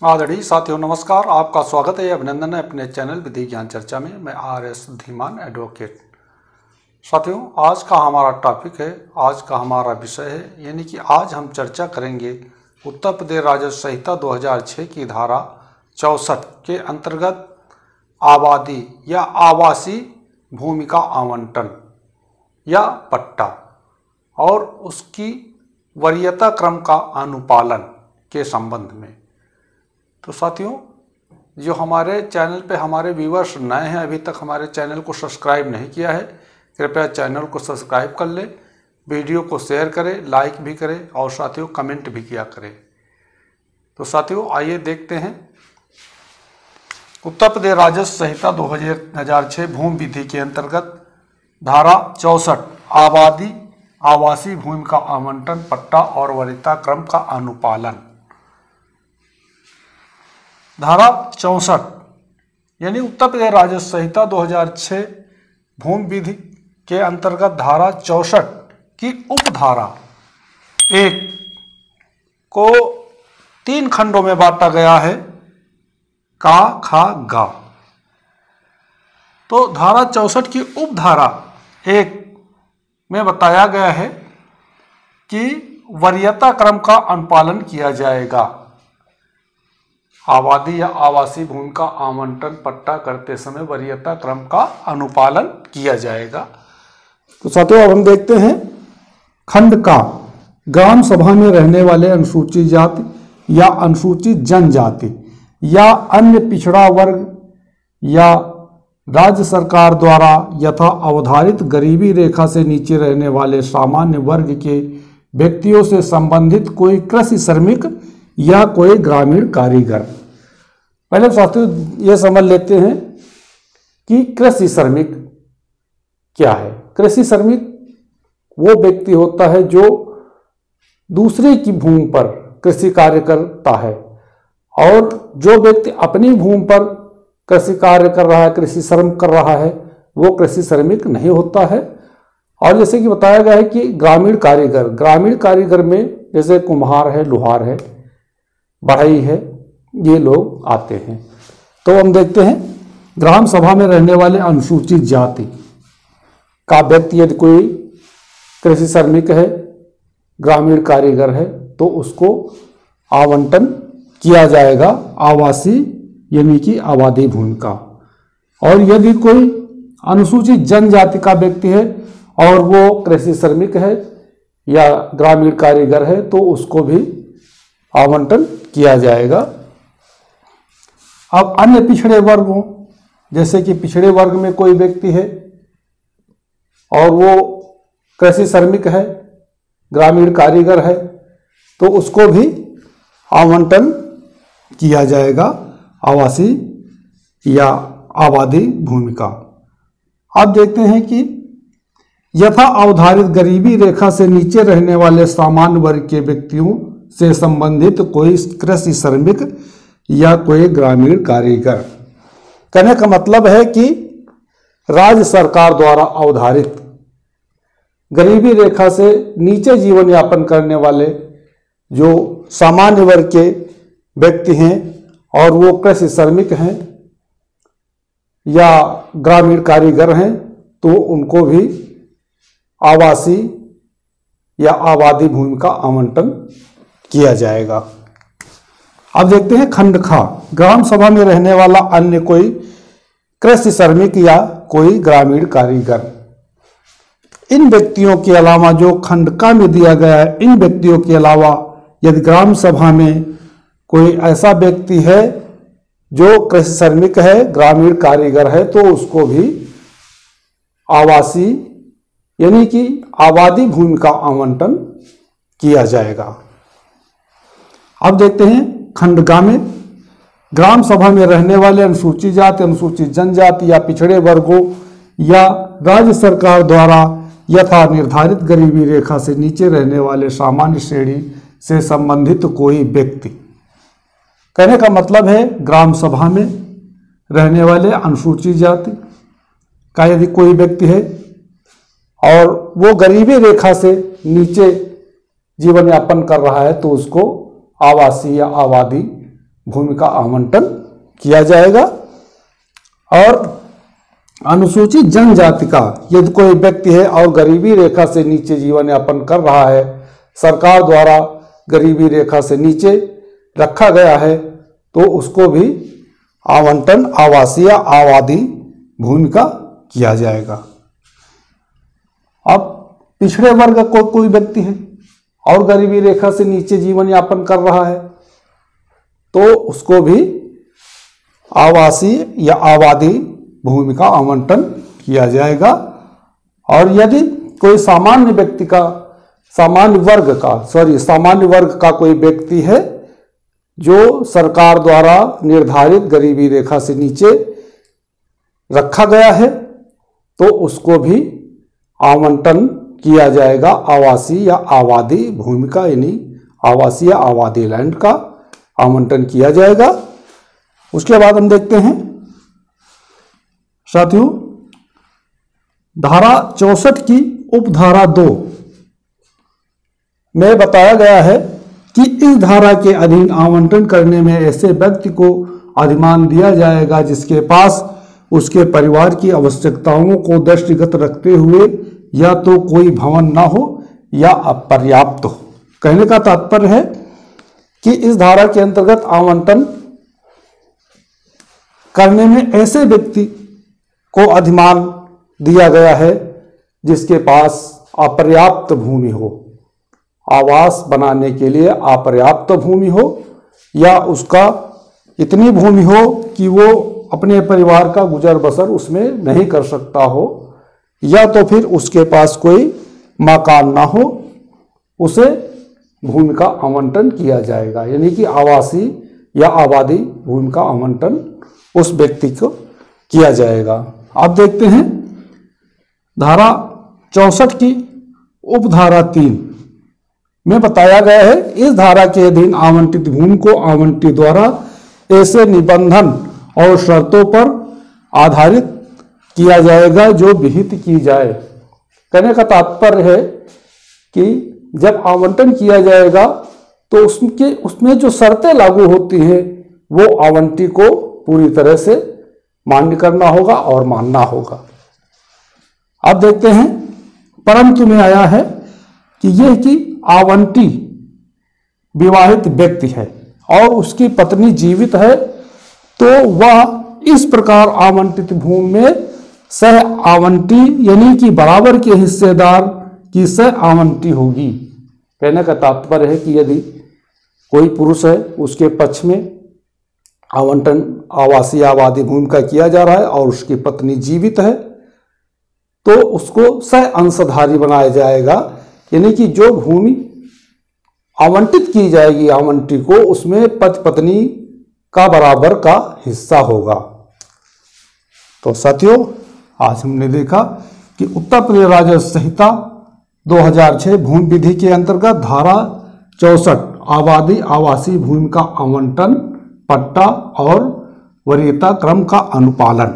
आदरणीय साथियों नमस्कार। आपका स्वागत है, अभिनंदन है अपने चैनल विधि ज्ञान चर्चा में। मैं RS धीमान एडवोकेट। साथियों, आज का हमारा टॉपिक है, आज का हमारा विषय है, यानी कि आज हम चर्चा करेंगे उत्तर प्रदेश राजस्व संहिता 2006 की धारा 64 के अंतर्गत आबादी या आवासीय भूमि का आवंटन या पट्टा और उसकी वरीयता क्रम का अनुपालन के संबंध में। तो साथियों, जो हमारे चैनल पे हमारे व्यूअर्स नए हैं, अभी तक हमारे चैनल को सब्सक्राइब नहीं किया है, कृपया चैनल को सब्सक्राइब कर लें, वीडियो को शेयर करें, लाइक भी करें और साथियों कमेंट भी किया करें। तो साथियों आइए देखते हैं उत्तर प्रदेश राजस्व संहिता 2006 भूमि विधि के अंतर्गत धारा 64 आबादी आवासीय भूमि का आवंटन, पट्टा और वरीयता क्रम का अनुपालन। धारा 64 यानी उत्तर प्रदेश राजस्व संहिता 2006 भूमि विधि के अंतर्गत धारा 64 की उपधारा 1 को 3 खंडों में बांटा गया है, का, खा, गा। तो धारा 64 की उपधारा 1 में बताया गया है कि वरीयता क्रम का अनुपालन किया जाएगा। आबादी या आवासीय भूमि का आवंटन पट्टा करते समय वरीयता क्रम का अनुपालन किया जाएगा। तो साथियों अब हम देखते हैं खंड का। ग्राम सभा में रहने वाले अनुसूचित जाति या अनुसूचित जनजाति या अन्य पिछड़ा वर्ग या राज्य सरकार द्वारा यथा अवधारित गरीबी रेखा से नीचे रहने वाले सामान्य वर्ग के व्यक्तियों से संबंधित कोई कृषि श्रमिक या कोई ग्रामीण कारीगर। पहले साथियों ये समझ लेते हैं कि कृषि श्रमिक क्या है। कृषि श्रमिक वो व्यक्ति होता है जो दूसरे की भूमि पर कृषि कार्य करता है, और जो व्यक्ति अपनी भूमि पर कृषि कार्य कर रहा है, कृषि श्रम कर रहा है, वो कृषि श्रमिक नहीं होता है। और जैसे कि बताया गया है कि ग्रामीण कारीगर में जैसे कुम्हार है, लोहार है, बढ़ई है, ये लोग आते हैं। तो हम देखते हैं ग्राम सभा में रहने वाले अनुसूचित जाति का व्यक्ति यदि कोई कृषि श्रमिक है, ग्रामीण कारीगर है, तो उसको आवंटन किया जाएगा आवासीय यानी कि आबादी भूमि का। और यदि कोई अनुसूचित जनजाति का व्यक्ति है और वो कृषि श्रमिक है या ग्रामीण कारीगर है, तो उसको भी आवंटन किया जाएगा। अब अन्य पिछड़े वर्गों, जैसे कि पिछड़े वर्ग में कोई व्यक्ति है और वो कृषि श्रमिक है, ग्रामीण कारीगर है, तो उसको भी आवंटन किया जाएगा आवासीय या आबादी भूमि का। अब देखते हैं कि यथा अवधारित गरीबी रेखा से नीचे रहने वाले सामान्य वर्ग के व्यक्तियों से संबंधित कोई कृषि श्रमिक या कोई ग्रामीण कारीगर। कहने का मतलब है कि राज्य सरकार द्वारा अवधारित गरीबी रेखा से नीचे जीवन यापन करने वाले जो सामान्य वर्ग के व्यक्ति हैं और वो कृषि श्रमिक हैं या ग्रामीण कारीगर हैं, तो उनको भी आवासीय या आबादी भूमि का आवंटन किया जाएगा। अब देखते हैं खंड खा। ग्राम सभा में रहने वाला अन्य कोई कृषि श्रमिक या कोई ग्रामीण कारीगर। इन व्यक्तियों के अलावा जो खंड का में दिया गया है, इन व्यक्तियों के अलावा यदि ग्राम सभा में कोई ऐसा व्यक्ति है जो कृषि श्रमिक है, ग्रामीण कारीगर है, तो उसको भी आवासीय यानी कि आबादी भूमि का आवंटन किया जाएगा। अब देखते हैं खंडगा में। ग्राम सभा में रहने वाले अनुसूचित जाति, अनुसूचित जनजाति या पिछड़े वर्गों या राज्य सरकार द्वारा यथा निर्धारित गरीबी रेखा से नीचे रहने वाले सामान्य श्रेणी से संबंधित कोई व्यक्ति। कहने का मतलब है ग्राम सभा में रहने वाले अनुसूचित जाति का यदि कोई व्यक्ति है और वो गरीबी रेखा से नीचे जीवन यापन कर रहा है, तो उसको आवासीय या आबादी भूमि का आवंटन किया जाएगा। और अनुसूचित जनजाति का यदि कोई व्यक्ति है और गरीबी रेखा से नीचे जीवन यापन कर रहा है, सरकार द्वारा गरीबी रेखा से नीचे रखा गया है, तो उसको भी आवंटन आवासीय आबादी भूमि का किया जाएगा। अब पिछड़े वर्ग का कोई व्यक्ति है और गरीबी रेखा से नीचे जीवन यापन कर रहा है, तो उसको भी आवासीय या आबादी भूमि का आवंटन किया जाएगा। और यदि कोई सामान्य व्यक्ति का सामान्य वर्ग का कोई व्यक्ति है जो सरकार द्वारा निर्धारित गरीबी रेखा से नीचे रखा गया है, तो उसको भी आवंटन किया जाएगा आवासीय या आबादी भूमि का, यानी आवासीय आबादी लैंड का आवंटन किया जाएगा। उसके बाद हम देखते हैं साथियों, धारा 64 की उपधारा 2 में बताया गया है कि इस धारा के अधीन आवंटन करने में ऐसे व्यक्ति को अधिमान दिया जाएगा जिसके पास उसके परिवार की आवश्यकताओं को दृष्टिगत रखते हुए या तो कोई भवन न हो या अपर्याप्त हो। कहने का तात्पर्य है कि इस धारा के अंतर्गत आवंटन करने में ऐसे व्यक्ति को अधिमान दिया गया है जिसके पास अपर्याप्त भूमि हो, आवास बनाने के लिए अपर्याप्त भूमि हो, या उसका इतनी भूमि हो कि वो अपने परिवार का गुजर बसर उसमें नहीं कर सकता हो, या तो फिर उसके पास कोई मकान ना हो, उसे भूमि का आवंटन किया जाएगा। यानी कि आवासीय या आबादी भूमि का आवंटन उस व्यक्ति को किया जाएगा। अब देखते हैं धारा 64 की उपधारा 3 में बताया गया है, इस धारा के अधीन आवंटित भूमि को आवंटी द्वारा ऐसे निबंधन और शर्तों पर आधारित किया जाएगा जो विहित की जाए। कहने का तात्पर्य है कि जब आवंटन किया जाएगा तो उसमें जो शर्तें लागू होती हैं वो आवंटी को पूरी तरह से मान्य करना होगा और मानना होगा। अब देखते हैं परंतु में आया है कि यह कि आवंटी विवाहित व्यक्ति है और उसकी पत्नी जीवित है, तो वह इस प्रकार आवंटित भूमि में सह आवंटी यानी कि बराबर के हिस्सेदार की सह आवंटी होगी। कहने का तात्पर्य है कि यदि कोई पुरुष है, उसके पक्ष में आवंटन आवासीय आबादी भूमि का किया जा रहा है और उसकी पत्नी जीवित है, तो उसको सह अंशधारी बनाया जाएगा। यानी कि जो भूमि आवंटित की जाएगी आवंटी को, उसमें पति पत्नी का बराबर का हिस्सा होगा। तो साथियों, आज हमने देखा कि उत्तर प्रदेश राजस्व संहिता 2006 भूमि विधि के अंतर्गत धारा 64 आबादी आवासीय भूमि का आवंटन, पट्टा और वरीयता क्रम का अनुपालन।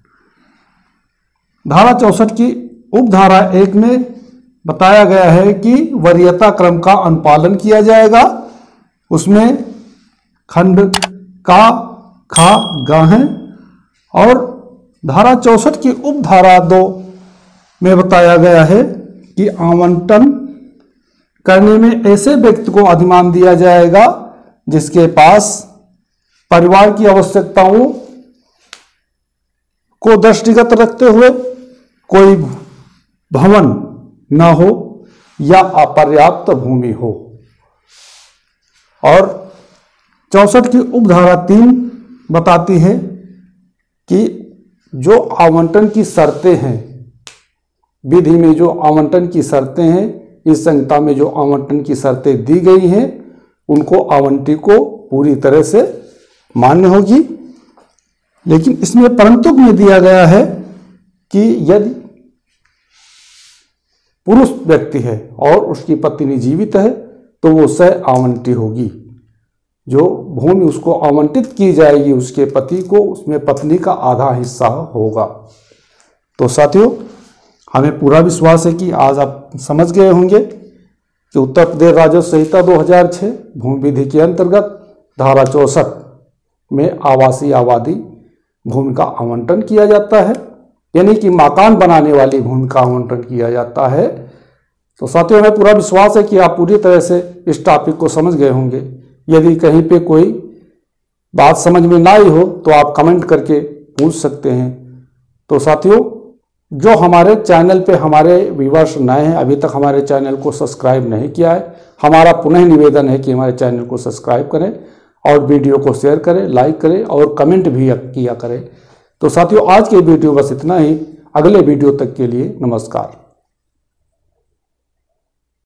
धारा 64 की उपधारा 1 में बताया गया है कि वरीयता क्रम का अनुपालन किया जाएगा। उसमें खंड का, खा, ग हैं। और धारा 64 की उपधारा 2 में बताया गया है कि आवंटन करने में ऐसे व्यक्ति को अधिमान दिया जाएगा जिसके पास परिवार की आवश्यकताओं को दृष्टिगत रखते हुए कोई भवन न हो या अपर्याप्त भूमि हो। और 64 की उपधारा 3 बताती है कि जो आवंटन की शर्तें हैं, विधि में जो आवंटन की शर्तें हैं, इस संहिता में जो आवंटन की शर्तें दी गई हैं, उनको आवंटी को पूरी तरह से मान्य होगी। लेकिन इसमें परंतु में दिया गया है कि यदि पुरुष व्यक्ति है और उसकी पत्नी जीवित है तो वो सह आवंटी होगी। जो भूमि उसको आवंटित की जाएगी उसके पति को, उसमें पत्नी का आधा हिस्सा होगा। तो साथियों, हमें पूरा विश्वास है कि आज आप समझ गए होंगे कि उत्तर प्रदेश राजस्व संहिता 2006 भूमि विधि के अंतर्गत धारा 64 में आवासीय आबादी भूमि का आवंटन किया जाता है, यानी कि मकान बनाने वाली भूमि का आवंटन किया जाता है। तो साथियों, हमें पूरा विश्वास है कि आप पूरी तरह से इस टॉपिक को समझ गए होंगे। यदि कहीं पे कोई बात समझ में ना आई हो तो आप कमेंट करके पूछ सकते हैं। तो साथियों, जो हमारे चैनल पे हमारे व्यूअर्स नए हैं, अभी तक हमारे चैनल को सब्सक्राइब नहीं किया है, हमारा पुनः निवेदन है कि हमारे चैनल को सब्सक्राइब करें और वीडियो को शेयर करें, लाइक करें और कमेंट भी किया करें। तो साथियों, आज के वीडियो बस इतना ही। अगले वीडियो तक के लिए नमस्कार।